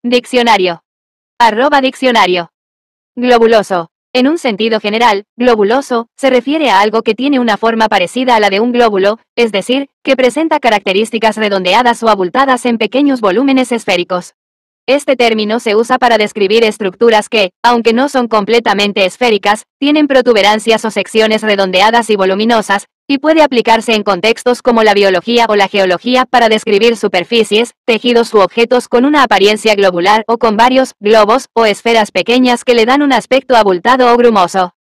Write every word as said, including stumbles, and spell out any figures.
Diccionario. Arroba diccionario. Globuloso. En un sentido general, globuloso se refiere a algo que tiene una forma parecida a la de un glóbulo, es decir, que presenta características redondeadas o abultadas en pequeños volúmenes esféricos. Este término se usa para describir estructuras que, aunque no son completamente esféricas, tienen protuberancias o secciones redondeadas y voluminosas, y puede aplicarse en contextos como la biología o la geología para describir superficies, tejidos u objetos con una apariencia globular o con varios globos o esferas pequeñas que le dan un aspecto abultado o grumoso.